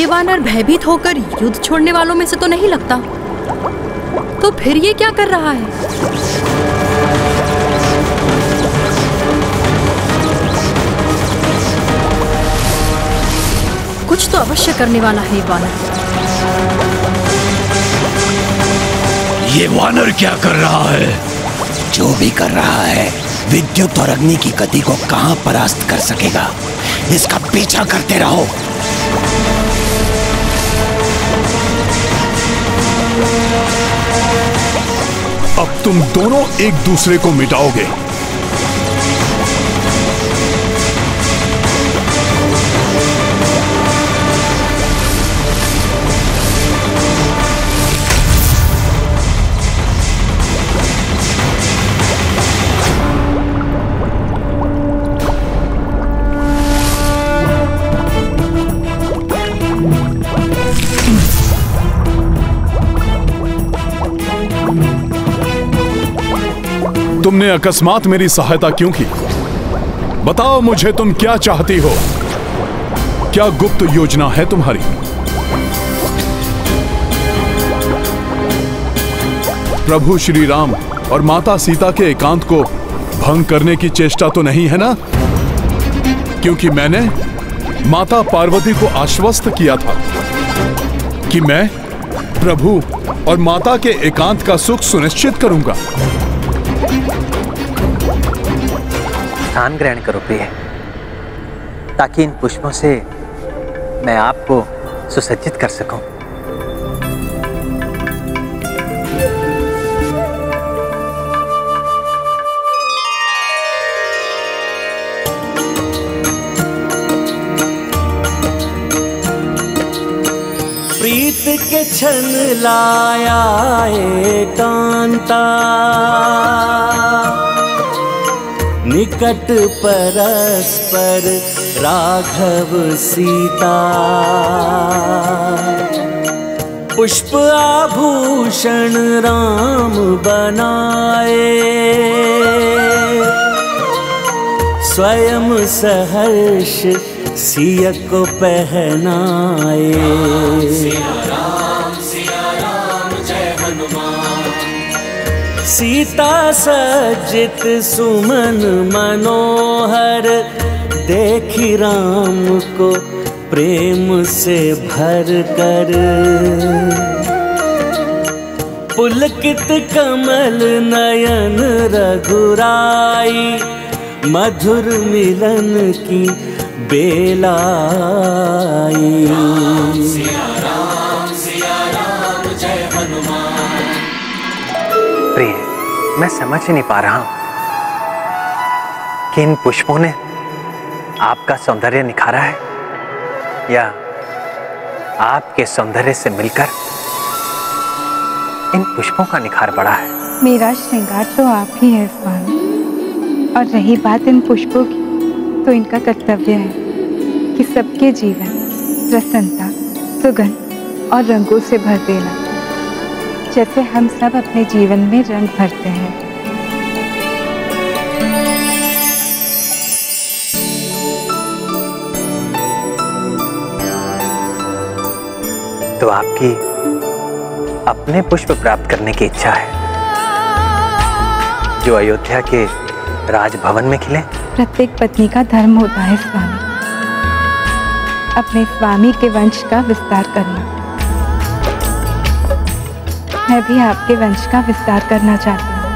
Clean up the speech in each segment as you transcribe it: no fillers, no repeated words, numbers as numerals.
वानर भयभीत होकर युद्ध छोड़ने वालों में से तो नहीं लगता। तो फिर ये क्या कर रहा है? कुछ तो अवश्य करने वाला है ये वानर। ये वानर क्या कर रहा है? जो भी कर रहा है, विद्युत और अग्नि की गति को कहां परास्त कर सकेगा। इसका पीछा करते रहो। अब तुम दोनों एक दूसरे को मिटाओगे। तुमने अकस्मात मेरी सहायता क्यों की? बताओ मुझे, तुम क्या चाहती हो? क्या गुप्त योजना है तुम्हारी? प्रभु श्री राम और माता सीता के एकांत को भंग करने की चेष्टा तो नहीं है ना? क्योंकि मैंने माता पार्वती को आश्वस्त किया था कि मैं प्रभु और माता के एकांत का सुख सुनिश्चित करूंगा। स्थान ग्रहण करो प्रिय, ताकि इन पुष्पों से मैं आपको सुसज्जित कर सकूं। प्रीत के छन लाया एकांता, निकट परस्पर राघव सीता। पुष्प आभूषण राम बनाए, स्वयं सहर्ष सिया को पहनाए। सिया राम जय हनुमान। सीता सज्जित सुमन मनोहर, देखी राम को प्रेम से भर कर। पुलकित कमल नयन रघुराई, मधुर मिलन की बेलाई। सिया राम जय हनुमान। प्रिय, मैं समझ ही नहीं पा रहा हूं कि इन पुष्पों ने आपका सौंदर्य निखारा है या आपके सौंदर्य से मिलकर इन पुष्पों का निखार बढ़ा है। मेरा श्रृंगार तो आप ही है स्वामी, और रही बात इन पुष्पों की, तो इनका कर्तव्य है कि सबके जीवन प्रसन्नता, सुगंध और रंगों से भर देना, जैसे हम सब अपने जीवन में रंग भरते हैं। तो आपकी अपने पुष्प प्राप्त करने की इच्छा है जो अयोध्या के राजभवन में खिले? प्रत्येक पत्नी का धर्म होता है स्वामी, अपने स्वामी के वंश का विस्तार करना। मैं भी आपके वंश का विस्तार करना चाहती हूँ।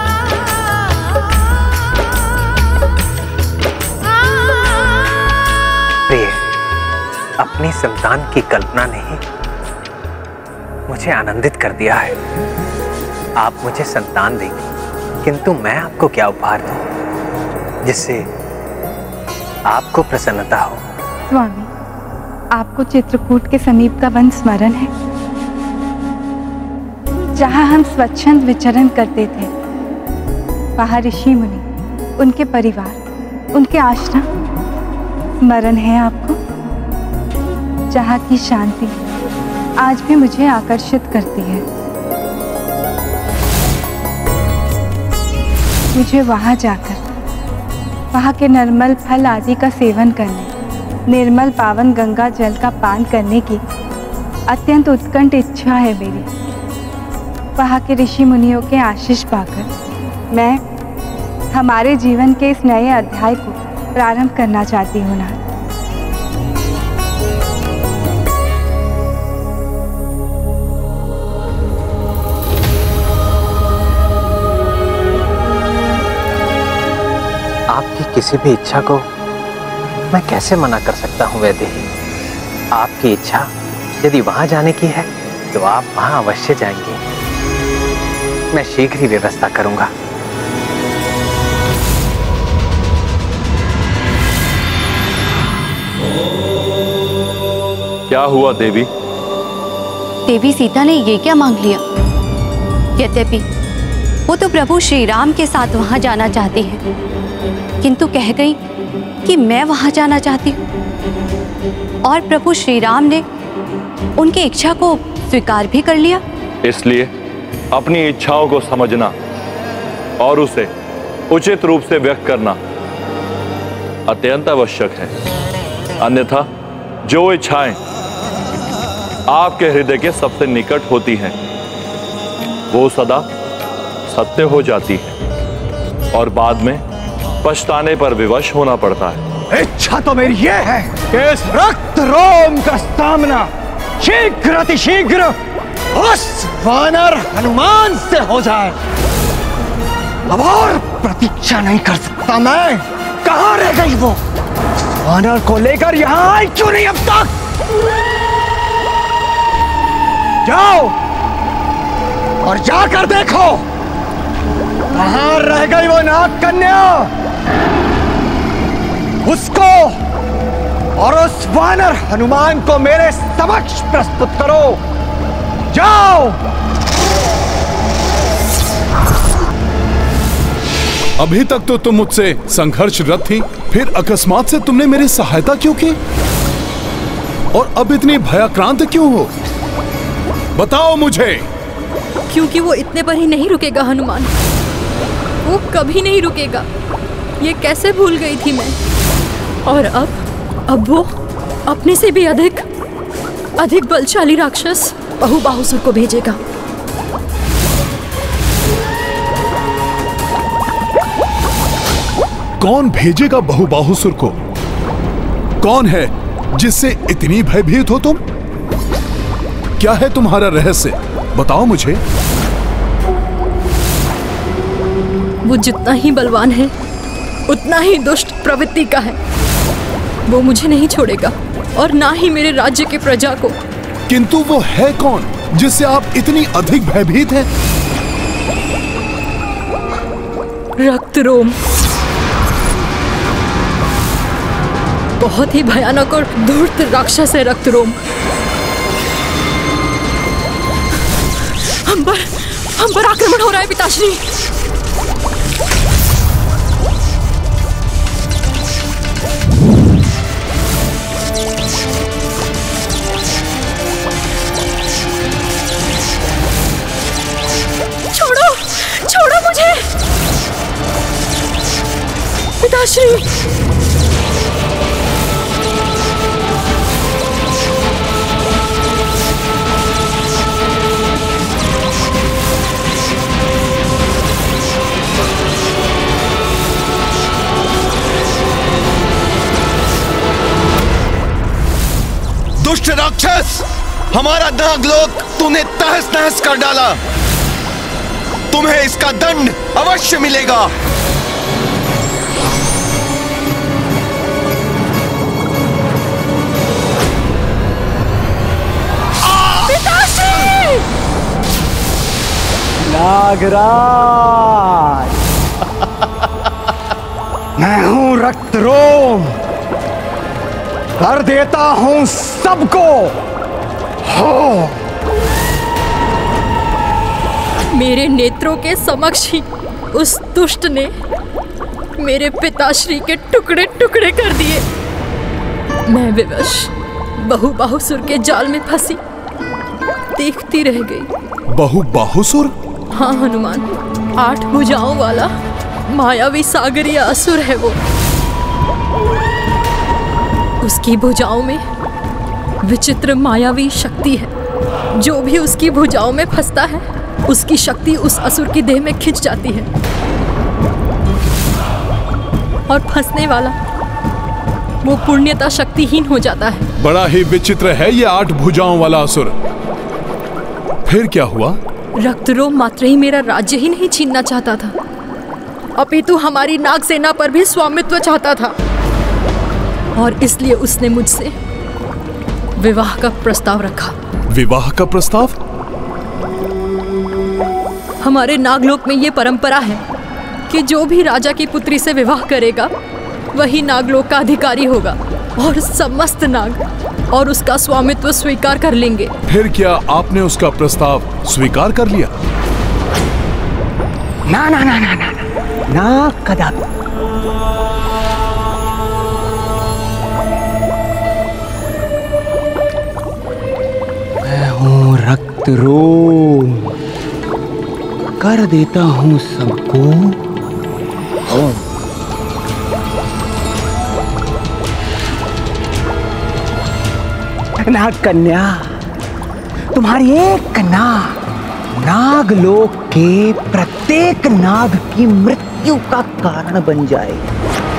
प्रिय, अपनी संतान की कल्पना ने ही मुझे आनंदित कर दिया है। आप मुझे संतान देंगे, किंतु मैं आपको क्या उपहार दूं जिससे आपको प्रसन्नता हो? स्वामी, आपको चित्रकूट के समीप का वन स्मरण है, जहां हम स्वच्छंद विचरण करते थे। वहां ऋषि मुनि, उनके परिवार, उनके आश्रम स्मरण है आपको? जहां की शांति आज भी मुझे आकर्षित करती है। मुझे वहां जाकर वहां के निर्मल फल आदि का सेवन करने निर्मल पावन गंगा जल का पान करने की अत्यंत उत्कंठ इच्छा है मेरी। वहाँ के ऋषि मुनियों के आशीष पाकर मैं हमारे जीवन के इस नए अध्याय को प्रारंभ करना चाहती हूँ नाथ। आपकी किसी भी इच्छा को मैं कैसे मना कर सकता हूँ वैदेही? आपकी इच्छा यदि वहां जाने की है तो आप वहां अवश्य जाएंगे। मैं शीघ्र ही व्यवस्था करूंगा। क्या हुआ देवी? देवी सीता ने ये क्या मांग लिया? यद्यपि वो तो प्रभु श्री राम के साथ वहां जाना चाहती है, किंतु कह गई कि मैं वहां जाना चाहती हूँ और प्रभु श्री राम ने उनकी इच्छा को स्वीकार भी कर लिया। इसलिए अपनी इच्छाओं को समझना और उसे उचित रूप से व्यक्त करना अत्यंत आवश्यक है। अन्यथा जो इच्छाएं आपके हृदय के सबसे निकट होती हैं वो सदा सत्य हो जाती है और बाद में पछताने पर विवश होना पड़ता है। इच्छा तो मेरी ये है कि इस रक्त रोम का सामना शीघ्र अतिशीघ्र उस वानर हनुमान से हो जाए। अब और प्रतीक्षा नहीं कर सकता मैं। कहाँ रह गई वो? वानर को लेकर यहाँ आई क्यों नहीं अब तक? जाओ और जाकर देखो कहाँ रह गई वो नाग कन्या। उसको और उस वानर हनुमान को मेरे समक्ष प्रस्तुत करो। जाओ। अभी तक तो तुम मुझसे संघर्षरत थी, फिर अकस्मात से तुमने मेरी सहायता क्यों की? और अब इतनी भयाक्रांत क्यों हो? बताओ मुझे। क्योंकि वो इतने पर ही नहीं रुकेगा हनुमान, वो कभी नहीं रुकेगा। ये कैसे भूल गई थी मैं। और अब वो अपने से भी अधिक बलशाली राक्षस बहुबाहुसुर को भेजेगा। कौन भेजेगा बहुबाहुसुर को? कौन है जिससे इतनी भयभीत हो तुम? क्या है तुम्हारा रहस्य? बताओ मुझे। वो जितना ही बलवान है उतना ही दुष्ट प्रवृत्ति का है। वो मुझे नहीं छोड़ेगा और ना ही मेरे राज्य के प्रजा को। किंतु वो है कौन जिससे आप इतनी अधिक भयभीत हैं? रक्तरोम। बहुत ही भयानक और धूर्त राक्षस है रक्तरोम। हम पर आक्रमण हो रहा है पिताश्री। छोड़ो मुझे पिताश्री। दुष्ट राक्षस, हमारा नागलोक तूने तहस नहस कर डाला। तुम्हें इसका दंड अवश्य मिलेगा। पिताश्री! नागराज, मैं हूं रक्तरोम, कर देता हूं सबको हो। मेरे नेत्रों के समक्ष ही उस दुष्ट ने मेरे पिताश्री के टुकड़े टुकड़े कर दिए। मैं विवश बहुबाहुसुर के जाल में फंसी देखती रह गई। बहुबाहुसुर? हाँ हनुमान, 8 भुजाओं वाला मायावी सागरीय असुर है वो। उसकी भुजाओं में विचित्र मायावी शक्ति है। जो भी उसकी भुजाओं में फंसता है उसकी शक्ति उस असुर की देह में खिंच जाती है और फंसने वाला वो पुण्यता शक्तिहीन हो जाता है। बड़ा ही विचित्र है ये 8 भुजाओं वाला असुर। फिर क्या हुआ? रक्तरोम मात्र ही मेरा राज्य ही नहीं छीनना चाहता था, अपितु हमारी नाग सेना पर भी स्वामित्व चाहता था और इसलिए उसने मुझसे विवाह का प्रस्ताव रखा। विवाह का प्रस्ताव? हमारे नागलोक में ये परंपरा है कि जो भी राजा की पुत्री से विवाह करेगा वही नागलोक का अधिकारी होगा और समस्त नाग और उसका स्वामित्व स्वीकार कर लेंगे। फिर क्या आपने उसका प्रस्ताव स्वीकार कर लिया? ना ना ना ना ना ना कदापि। मैं हूँ रक्तरोम, कर देता हूँ सबको होम। नाग कन्या, तुम्हारी एक नागलोक के प्रत्येक नाग की मृत्यु का कारण बन जाएगी।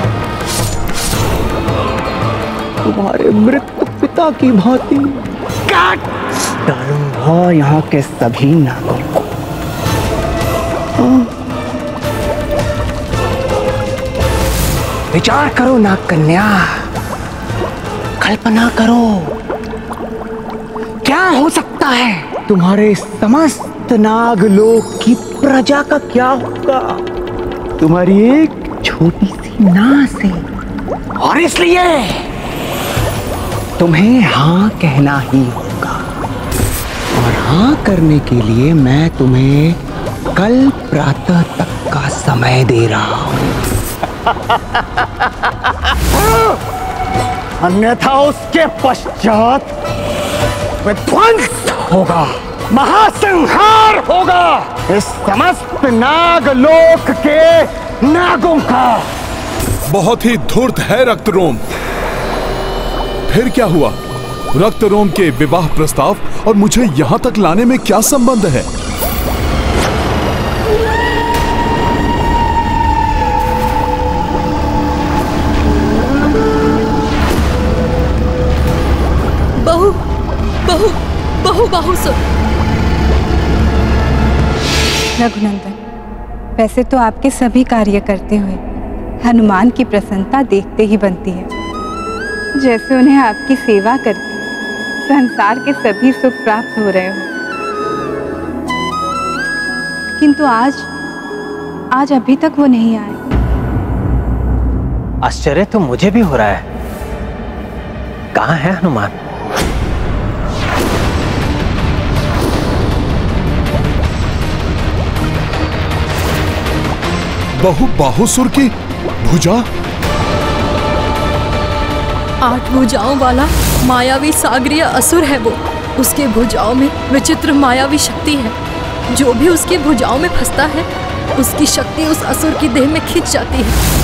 तुम्हारे मृत पिता की भांति काट डालूंगा यहाँ के सभी नागों को। विचार करो नाग कन्या, कल्पना करो क्या हो सकता है। तुम्हारे समस्त नागलोक की प्रजा का क्या होगा तुम्हारी एक छोटी सी ना से। और इसलिए तुम्हें हाँ कहना ही होगा। और हाँ करने के लिए मैं तुम्हें कल प्रातः तक का समय दे रहा हूं। अन्यथा उसके पश्चात विध्वंस होगा, महासंहार होगा इस समस्त नागलोक के नागों का। बहुत ही धूर्त है रक्तरोम। फिर क्या हुआ? रक्तरोम के विवाह प्रस्ताव और मुझे यहां तक लाने में क्या संबंध है? बाहुसुर। रघुनंदन, वैसे तो आपके सभी कार्य करते हुए हनुमान की प्रसन्नता देखते ही बनती है। जैसे उन्हें आपकी सेवा करके संसार के सभी सुख प्राप्त हो रहे हो। किंतु आज अभी तक वो नहीं आए। आश्चर्य तो मुझे भी हो रहा है। कहाँ है हनुमान? बाहुसुर की भुजा? 8 भुजाओं वाला मायावी सागरीय असुर है वो। उसके भुजाओं में विचित्र मायावी शक्ति है। जो भी उसकी भुजाओं में फंसता है उसकी शक्ति उस असुर की देह में खिंच जाती है।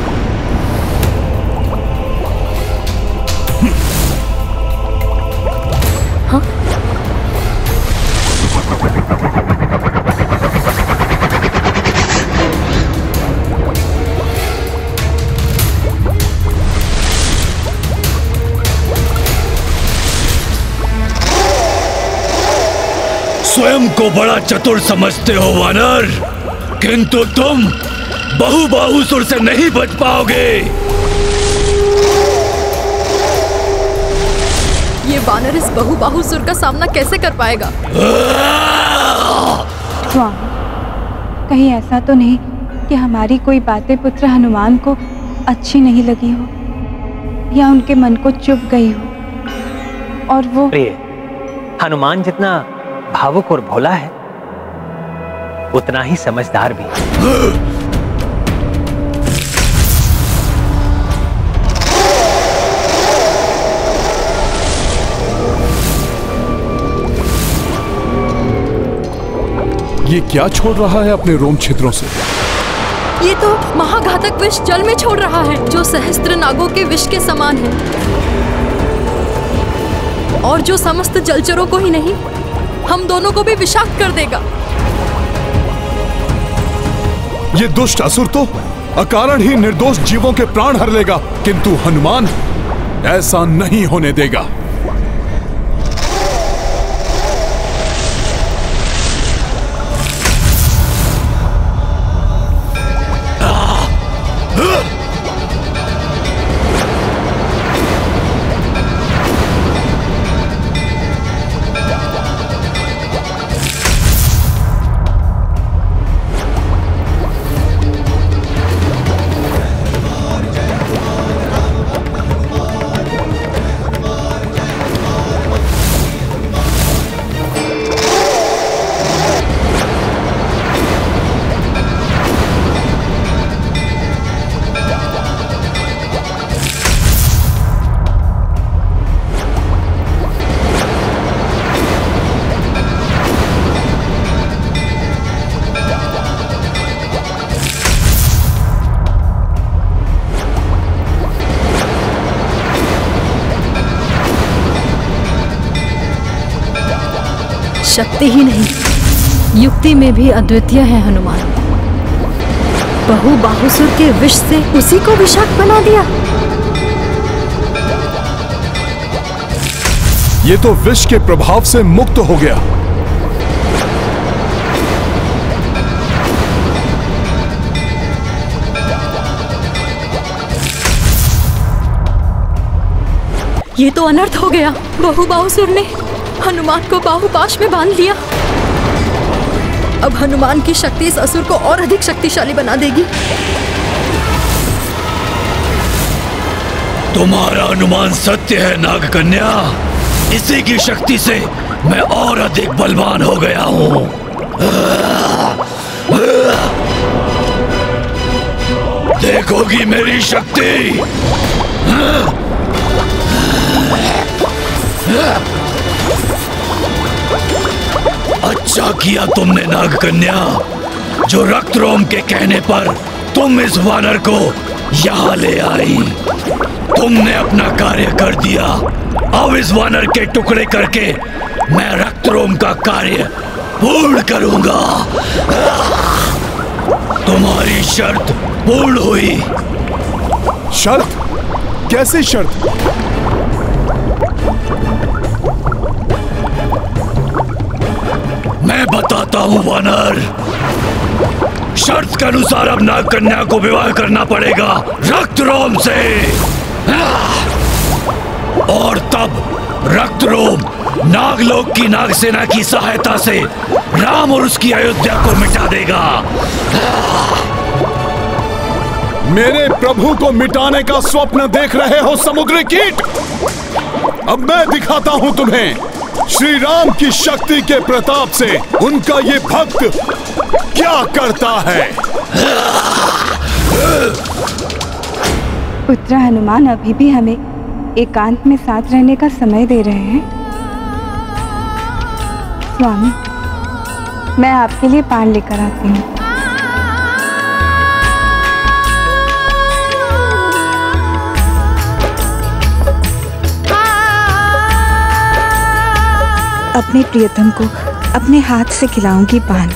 स्वयं को बड़ा चतुर समझते हो वानर, किंतु तुम बाहुसुर से नहीं बच पाओगे। ये वानर इस बाहुसुर का सामना कैसे कर पाएगा? स्वामी, कहीं ऐसा तो नहीं कि हमारी कोई बातें पुत्र हनुमान को अच्छी नहीं लगी हो या उनके मन को चुभ गई हो और वो। प्रिय, हनुमान जितना भावुक और भोला है उतना ही समझदार भी। ये क्या छोड़ रहा है अपने रोम छिद्रों से? ये तो महाघातक विष जल में छोड़ रहा है जो सहस्त्र नागों के विष के समान है। और जो समस्त जलचरों को ही नहीं, हम दोनों को भी विषाक्त कर देगा। ये दुष्ट असुर तो अकारण ही निर्दोष जीवों के प्राण हर लेगा, किंतु हनुमान ऐसा नहीं होने देगा। शक्ति ही नहीं, युक्ति में भी अद्वितीय है हनुमान। बहुबाहुसुर के विष से उसी को विषाक्त बना दिया। ये तो विष के प्रभाव से मुक्त हो गया। ये तो अनर्थ हो गया। बहुबाहुसुर ने हनुमान को बाहुपाश में बांध लिया। अब हनुमान की शक्ति इस असुर को और अधिक शक्तिशाली बना देगी। तुम्हारा अनुमान सत्य है नागकन्या। इसी की शक्ति से मैं और अधिक बलवान हो गया हूँ। देखोगी मेरी शक्ति। अच्छा किया तुमने नागकन्या, जो रक्तरोम के कहने पर तुम इस वानर को यहाँ ले आई। तुमने अपना कार्य कर दिया। अब इस वानर के टुकड़े करके मैं रक्तरोम का कार्य पूर्ण करूंगा। तुम्हारी शर्त पूर्ण हुई। शर्त? कैसी शर्त? मैं बताता हूँ वानर। शर्त के अनुसार अब नागकन्या को विवाह करना पड़ेगा रक्तरोम से। और तब रक्तरोम नागलोक की नागसेना की सहायता से राम और उसकी अयोध्या को मिटा देगा। मेरे प्रभु को मिटाने का स्वप्न देख रहे हो समुद्री कीट? अब मैं दिखाता हूं तुम्हें श्री राम की शक्ति के प्रताप से उनका ये भक्त क्या करता है। पुत्र हनुमान अभी भी हमें एकांत में साथ रहने का समय दे रहे हैं। स्वामी, मैं आपके लिए पान लेकर आती हूँ। अपने प्रियतम को अपने हाथ से खिलाऊंगी पान।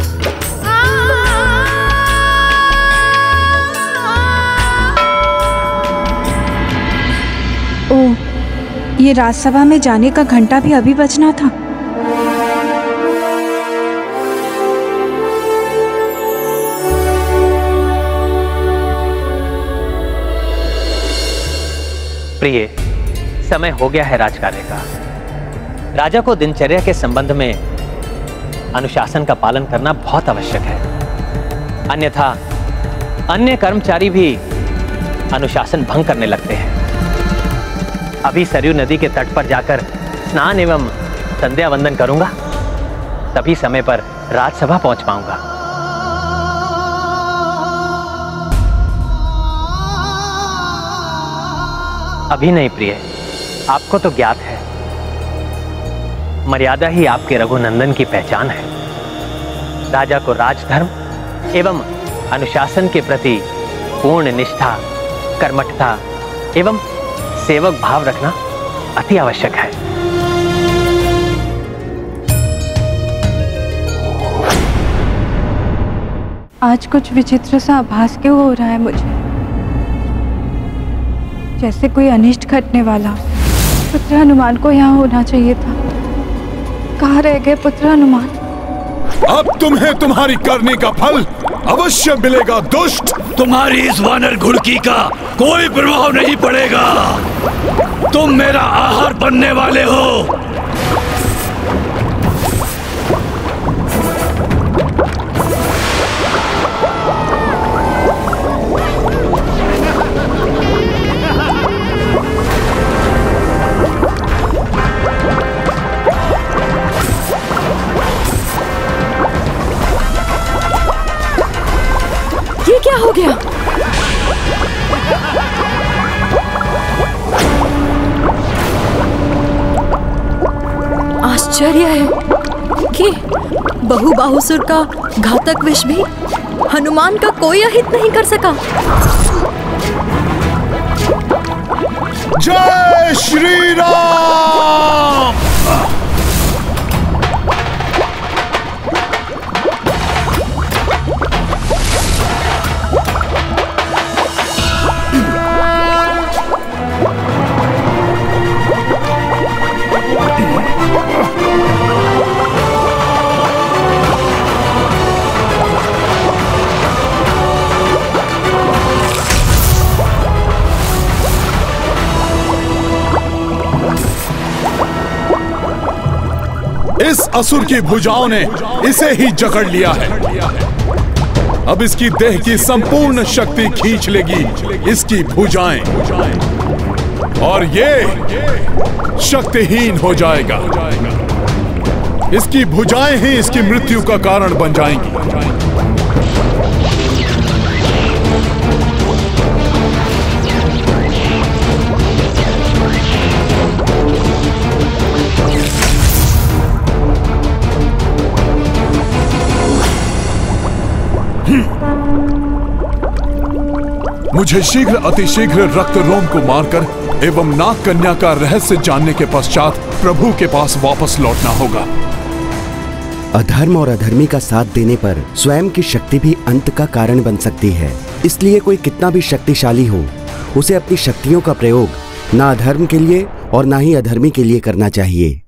ओह, ये राजसभा में जाने का घंटा भी अभी बजना था। प्रिय, समय हो गया है राजकार्य का। राजा को दिनचर्या के संबंध में अनुशासन का पालन करना बहुत आवश्यक है, अन्यथा अन्य कर्मचारी भी अनुशासन भंग करने लगते हैं। अभी सरयू नदी के तट पर जाकर स्नान एवं संध्या वंदन करूंगा, तभी समय पर राजसभा पहुंच पाऊंगा। अभी नहीं प्रिय, आपको तो ज्ञात है, मर्यादा ही आपके रघुनंदन की पहचान है। राजा को राजधर्म एवं अनुशासन के प्रति पूर्ण निष्ठा, कर्मठता एवं सेवक भाव रखना अति आवश्यक है। आज कुछ विचित्र सा आभास क्यों हो रहा है मुझे, जैसे कोई अनिष्ट घटने वाला। पुत्र हनुमान को यहाँ होना चाहिए था। कहाँ रह गए पुत्र हनुमान? अब तुम्हें तुम्हारी करने का फल अवश्य मिलेगा दुष्ट। तुम्हारी इस वानर घुड़की का कोई प्रभाव नहीं पड़ेगा। तुम मेरा आहार बनने वाले हो। ये क्या हो गया? आश्चर्य है कि बहुबाहुसुर का घातक विष भी हनुमान का कोई अहित नहीं कर सका। जय श्री राम। इस असुर की भुजाओं ने इसे ही जकड़ लिया है। अब इसकी देह की संपूर्ण शक्ति खींच लेगी इसकी भुजाएं, और ये शक्तिहीन हो जाएगा। इसकी भुजाएं ही इसकी मृत्यु का कारण बन जाएंगी। मुझे शीघ्र अतिशीघ्र रक्त रोम को मारकर एवं नाग कन्या का रहस्य जानने के पश्चात प्रभु के पास वापस लौटना होगा। अधर्म और अधर्मी का साथ देने पर स्वयं की शक्ति भी अंत का कारण बन सकती है। इसलिए कोई कितना भी शक्तिशाली हो, उसे अपनी शक्तियों का प्रयोग ना अधर्म के लिए और ना ही अधर्मी के लिए करना चाहिए।